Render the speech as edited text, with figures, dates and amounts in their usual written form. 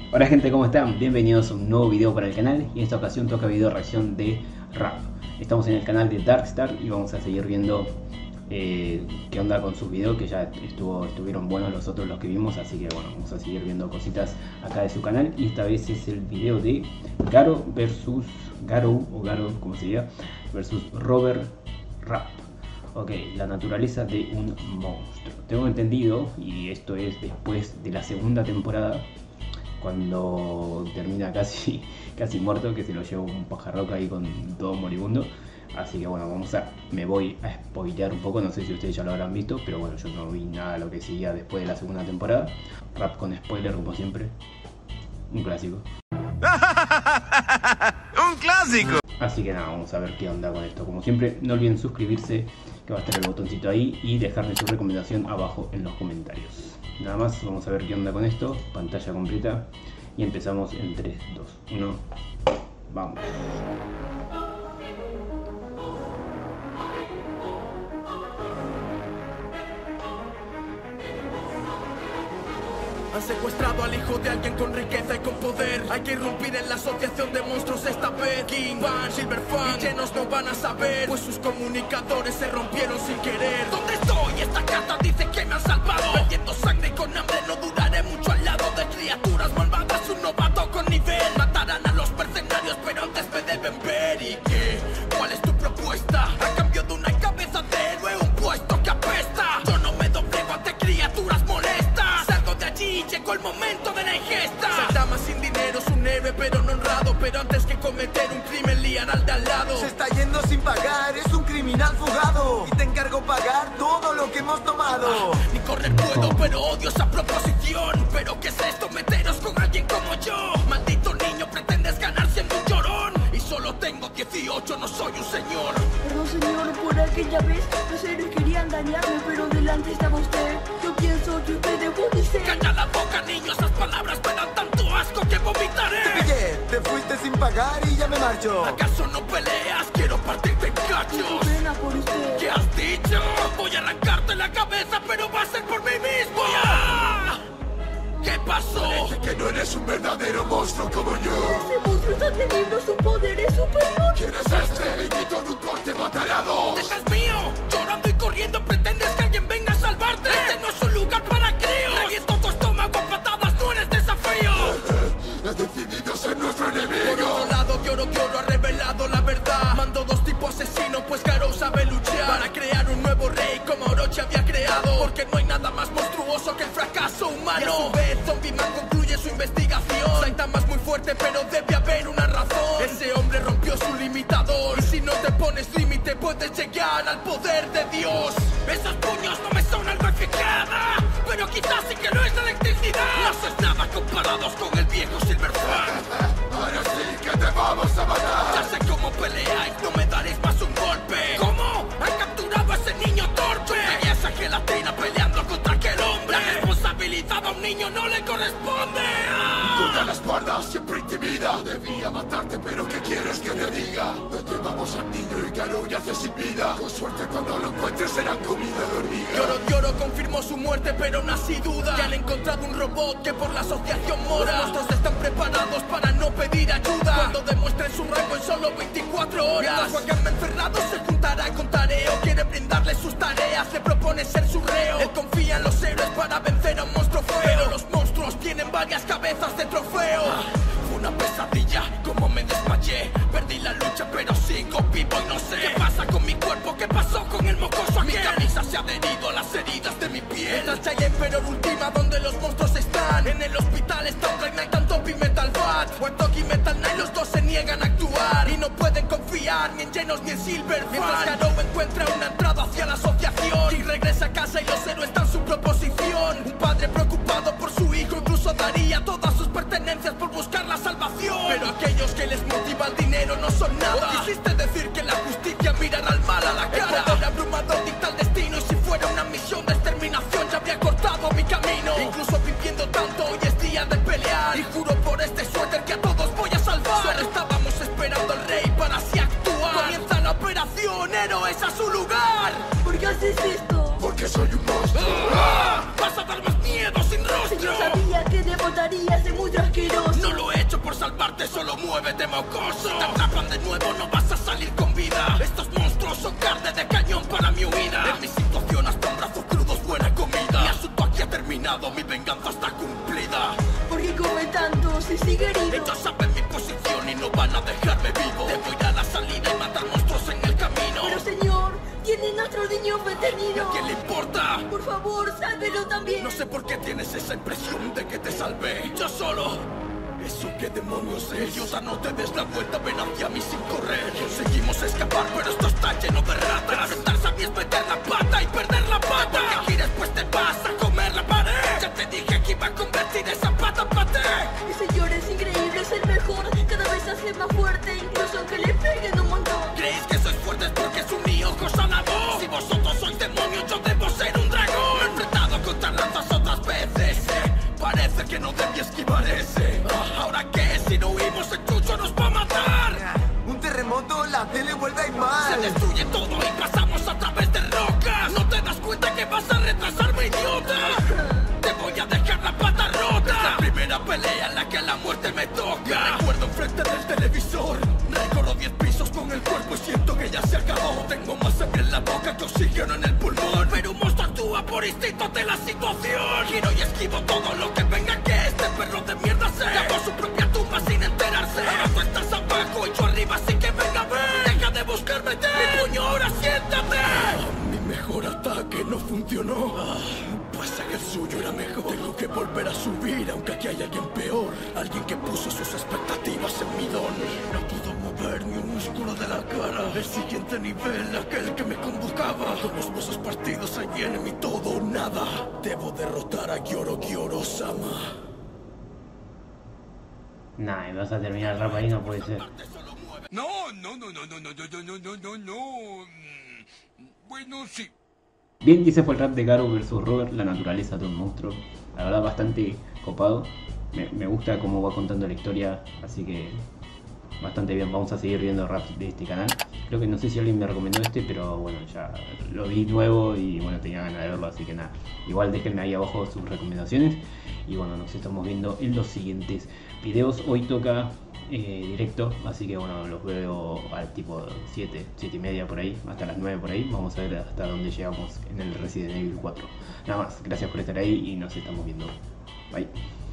Hola gente, ¿cómo están? Bienvenidos a un nuevo video para el canal y en esta ocasión toca video reacción de Rap. Estamos en el canal de Darkstar y vamos a seguir viendo qué onda con sus videos, que ya estuvieron buenos los otros los que vimos, así que bueno, vamos a seguir viendo cositas acá de su canal y esta vez es el video de Garo versus Garo, o Garo como se diga, versus Robert Rap. Ok, la naturaleza de un monstruo. Tengo entendido, y esto es después de la segunda temporada, cuando termina casi muerto, que se lo lleva un pajarroco ahí con todo moribundo. Así que bueno, me voy a spoilear un poco, no sé si ustedes ya lo habrán visto, pero bueno, yo no vi nada de lo que seguía después de la segunda temporada. Rap con spoiler como siempre, un clásico. ¡Un clásico! Así que nada, vamos a ver qué onda con esto. Como siempre, no olviden suscribirse, que va a estar el botoncito ahí, y dejarme su recomendación abajo en los comentarios. Nada más, vamos a ver qué onda con esto. Pantalla completa y empezamos en 3, 2, 1. Vamos. Han secuestrado al hijo de alguien con riqueza y con poder. Hay que irrumpir en la asociación de monstruos esta vez. King Van, Silverfang, llenos no van a saber, pues sus comunicadores se rompieron sin querer. ¿Dónde estoy? Esta carta dice que me han salvado. Perdiendo sangre y con hambre no duraré mucho al lado de criaturas malvadas. Un novato con nivel. Matarán a los mercenarios pero antes me deben ver. ¿Y qué? ¿Cuál es tu propuesta? A cambio de una cabeza de héroe, un puesto que apesta. Yo no me doblego ante criaturas molestas. Salgo de allí, llegó el momento de la ingesta. Saitama sin dinero es un héroe pero no honrado. Pero antes que cometer un crimen liar al de al lado. Se está yendo sin pagar, es un criminal fugado. Y te encargo pagar todo lo que hemos tomado. Ni correr puedo, pero odio esa proposición. ¿Pero qué es esto? Meteros con alguien como yo. Maldito niño, pretendes ganar siendo un llorón. Y solo tengo 18, no soy un señor. Perdón señor, por aquella vez los héroes querían dañarme, pero delante estaba usted. Yo pienso que usted debo decir. Calla la boca, niño, esas palabras me dan tanto asco que vomitaré. Te pillé, te fuiste sin pagar y ya me marcho. ¿Acaso no peleas? Quiero partirte en Tengo cachos. pena por usted. ¿Qué has dicho? Voy a arrancarte la cabeza, pero va a ser por mí mismo. ¡Ah! ¿Qué pasó? Parece que no eres un verdadero monstruo como yo. Ese monstruo es tan temible, su poder es superior. ¿Quién es este? Y con un corte matará a dos. ¡Este es mío! Llorando y corriendo pretendes que alguien venga a salvarte. Este no es un lugar para críos. Reviento tu estómago a patadas, no eres desafío. Has decidido ser nuestro Por enemigo. otro lado, Gyoro ha revelado la verdad. Mando dos tipos asesinos, pues Garou sabe luchar. Para crear un nuevo rey como Orochi había creado. Porque no hay nada más monstruoso que el fracaso humano. Y a su vez, Zombie Man concluye su investigación. Saitama es muy fuerte, pero debe haber una razón. Ese hombre rompió su limitador. Y si no te pones límite, puedes llegar al poder de Dios. Esos puños no me son algo eficaz, pero quizás sí que no es electricidad. No sois nada comparados con el viejo Silverfang. Ahora sí que te vamos a matar. Ya sé cómo peleáis, no me daréis más un golpe. ¿Cómo? Han capturado a ese niño torpe. Y esa gelatina peleando contra aquel hombre. La responsabilidad a un niño no le corresponde. Todas las guardas siempre intimida. Debía matarte, pero ¿qué quieres que te diga? No llevamos al niño y Garou yace sin vida. Con suerte cuando lo encuentres será comida de hormiga. Gyoro confirmó su muerte, pero aún así duda. Que han encontrado un robot que por la asociación mora. Los monstruos están preparados para no pedir ayuda. Cuando demuestren su rango en solo 24 horas. Mientras Wakame encerrado se juntará con Tareo. Quiere brindarle sus tareas, le propone ser su reo. Él confía en los héroes para vencer a un monstruo feo. Pero los monstruos tienen varias cabezas de trofeo. Fue una pesadilla, como me desmayé. Perdí la lucha, pero sigo vivo y no sé qué pasa con mi cuerpo, qué pasó con el mocoso aquel. Mi camisa se ha adherido a las heridas de mi piel. En la Emperor última, donde los monstruos están. En el hospital están Black Knight, Top y Metal Bat. Warthog y Metal Knight, los dos se niegan a actuar. Y no pueden confiar ni en Genos ni en Silverfang. Mientras Garou encuentra una entrada hacia la asociación. Y regresa a casa y los héroes dan su proposición. Un padre preocupado por su hijo incluso daría todas sus pertenencias por buscar la salvación. Pero aquellos que les motiva el dinero no son nada. ¿O quisiste decir que la justicia mirará al mal a la cara? El poder abrumador dicta el destino. Y si fuera una misión de exterminación ya habría cortado mi camino. Incluso viviendo tanto, hoy es día de pelear. Y juro por este suéter que a todos voy a salvar. Solo estábamos esperando al rey para así actuar. Comienza la operación, héroes a su lugar. ¿Por qué haces esto? Porque soy un monstruo. Vas a dar más miedo sin rostro. Yo sabía que debo tonterías de muy asqueroso. No lo he hecho por salvarte, solo muévete, mocoso. Si te atrapan de nuevo no vas a salir con vida. Estos monstruos son carne de cañón para mi huida. En mi situación hasta un brazo crudo es buena comida. Mi asunto aquí ha terminado, mi venganza está cumplida. ¿Por qué come tanto si sigue herido? Ellos saben mi posición y no van a dejarme vivo. Debo ir a la salida y matar monstruos en el camino. Pero señor, tiene nuestro niño ¿Y detenido. a quién le importa? Por favor, sálvelo también. No sé por qué tienes esa impresión de que te salvé. Yo solo. ¿Eso qué demonios es? Idiota, no te des la vuelta, ven hacia mí sin correr. Conseguimos escapar, pero esto está lleno de ratas. Enfrentarse a mí es meter la pata y perder la pata. Porque gires pues te vas a comer la pared. Ya te dije que iba a convertir esa pata en paté. El señor es increíble, es el mejor. Cada vez se hace más fuerte, incluso aunque le peguen un montón. ¿Creéis que sois fuertes porque es un ojos a la voz? Si vosotros sois demonios, yo debo ser un dragón. Me he enfrentado contra lanzas otras veces. Parece que no debí esquivar ese. ¿Ahora qué? Si no huimos, el chucho nos va a matar. Un terremoto, la tele vuelve a ir mal. Se destruye todo y pasamos a través de rocas. ¿No te das cuenta que vas a retrasarme, idiota? Te voy a dejar la pata rota. Es la primera pelea en la que la muerte me toca. Me recuerdo enfrente del televisor. Recorro 10 pisos con el cuerpo y siento que ya se acabó. Tengo más sangre en la boca que oxígeno en el pulmón. Pero un monstruo actúa por instinto ante la situación. Giro y esquivo todo lo que venga, que este perro de mierda se cavó su propia tumba sin enterarse. Ahora tú estás abajo y yo arriba, así que venga a ver. Deja de buscarme, mi puño, ahora siéntate. Mi mejor ataque no funcionó. Pues que el suyo era mejor. Tengo que volver a subir, aunque aquí hay alguien peor. Alguien que puso sus expectativas en mi don. No puedo mover ni un músculo de la cara. El siguiente nivel, aquel que me convocaba. Con los huesos partidos hay en mi todo o nada. Debo derrotar a Gyoro-Sama. Nah, me vas a terminar el rap ahí, no puede ser. No. Bueno, sí. Bien, ese fue el rap de Garou vs Robert, la naturaleza de un monstruo. La verdad, bastante copado. Me gusta cómo va contando la historia, así que bastante bien. Vamos a seguir viendo raps de este canal. Creo que no sé si alguien me recomendó este, pero bueno, ya lo vi nuevo y bueno, tenía ganas de verlo, así que nada. Igual déjenme ahí abajo sus recomendaciones. Y bueno, nos estamos viendo en los siguientes videos. Hoy toca directo, así que bueno, los veo al tipo 7 y media por ahí, hasta las 9 por ahí. Vamos a ver hasta dónde llegamos en el Resident Evil 4. Nada más, gracias por estar ahí y nos estamos viendo. Bye.